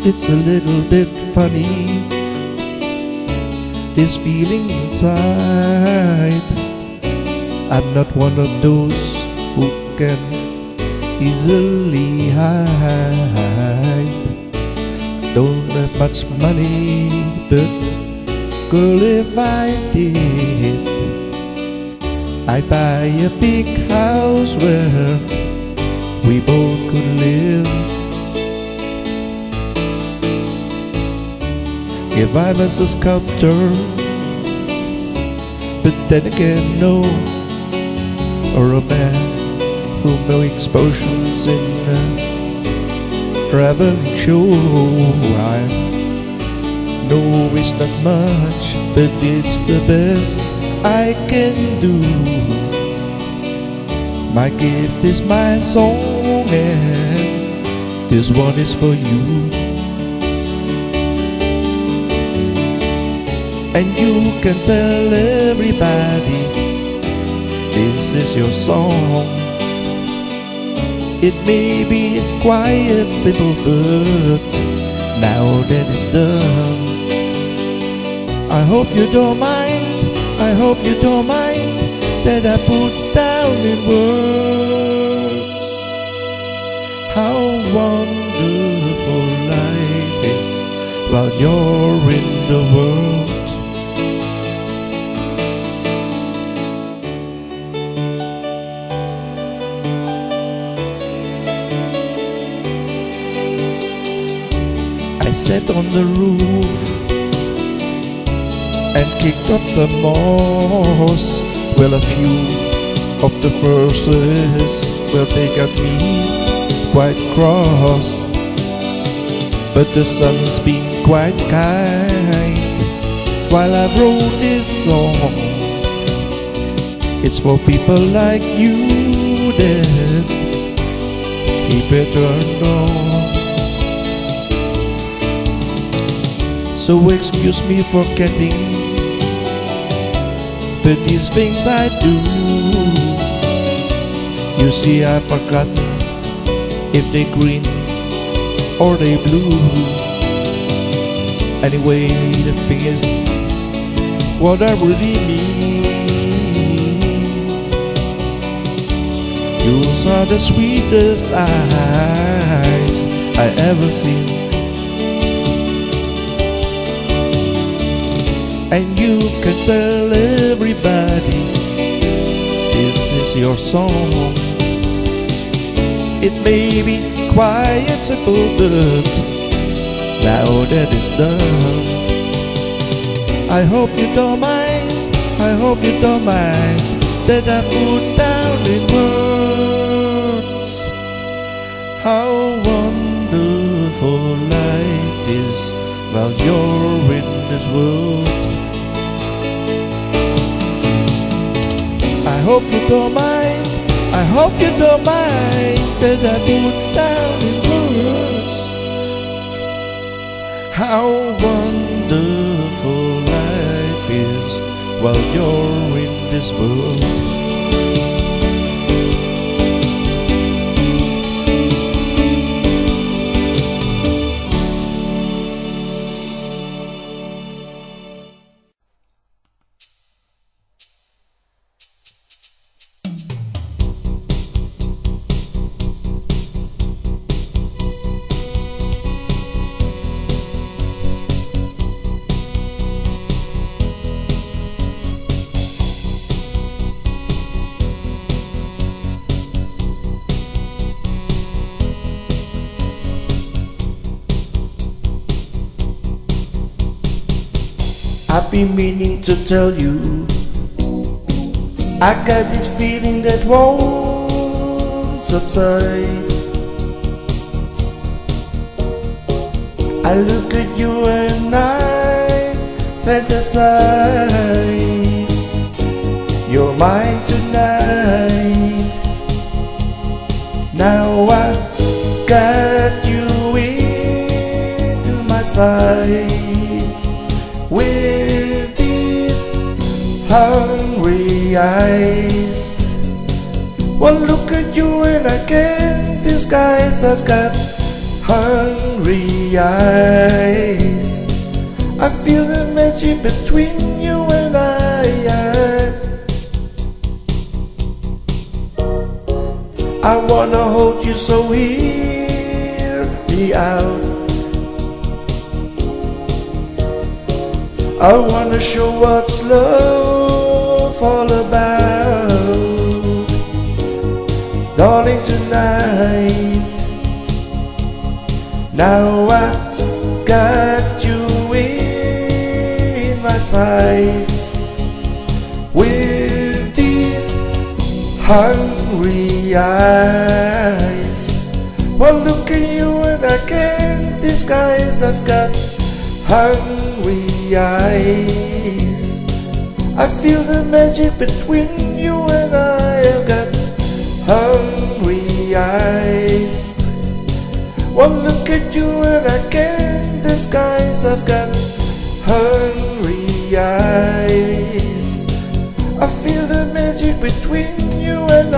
It's a little bit funny, this feeling inside. I'm not one of those who can easily hide. Don't have much money, but girl, if I did, I'd buy a big house where we both could live. If I was a sculptor, but then again no, or a man who makes explosions in a traveling show. I know it's not much, but it's the best I can do. My gift is my song, and this one is for you. And you can tell everybody this is your song. It may be quiet, simple, but now that it's done, I hope you don't mind, I hope you don't mind that I put down in words how wonderful life is while you're in the world. I sat on the roof and kicked off the moss. Well, a few of the verses, well, they got me quite cross. But the sun's been quite kind while I wrote this song. It's for people like you that keep it turned on. So excuse me for getting, but these things I do, you see I've forgotten if they green or they blue. Anyway, the thing is what I really mean. Yours are the sweetest eyes I ever seen. And you can tell everybody this is your song. It may be quiet, simple, but now that it's done, I hope you don't mind, I hope you don't mind that I put down in words how wonderful life is while you're in this world. I hope you don't mind, I hope you don't mind that I put down in words how wonderful life is while you're in this world. I've been meaning to tell you, I got this feeling that won't subside. I look at you and I fantasize. You're mine tonight. Now I got you into my sights. With these hungry eyes, one look at you and I can't disguise. I've got hungry eyes. I feel the magic between you and I. I wanna hold you, so hear me out. I wanna show what's love all about. Darling, tonight, now I've got you in my sights. With these hungry eyes, well, look at you and I can't disguise. I've got hungry eyes. I feel the magic between you and I. I've got hungry eyes. Well, look at you and I can't disguise. I've got hungry eyes. I feel the magic between you and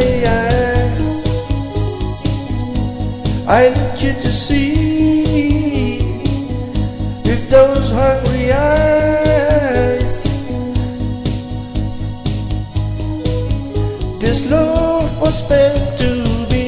I need you to see with those hungry eyes. This love was meant to be.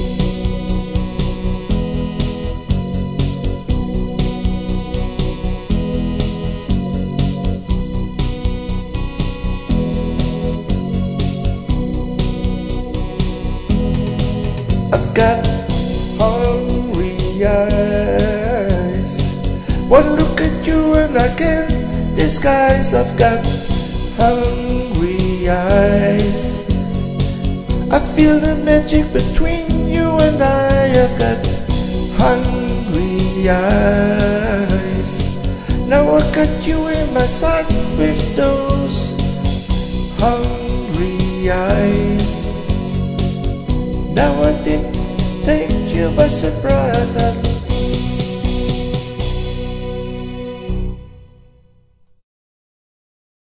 I've got hungry eyes. One look at you and I can't disguise. I've got hungry eyes. I feel the magic between you and I. I've got hungry eyes. Now I got you in my sight with those hungry eyes. Now I did take you by surprise.